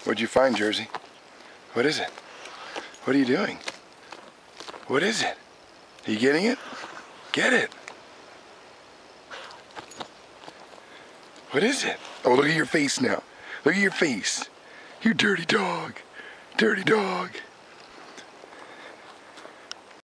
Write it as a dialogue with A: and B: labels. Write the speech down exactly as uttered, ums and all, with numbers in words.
A: What'd you find, Jersey? What is it? What are you doing? What is it? Are you getting it? Get it. What is it? Oh, look at your face now. Look at your face. You dirty dog. Dirty dog.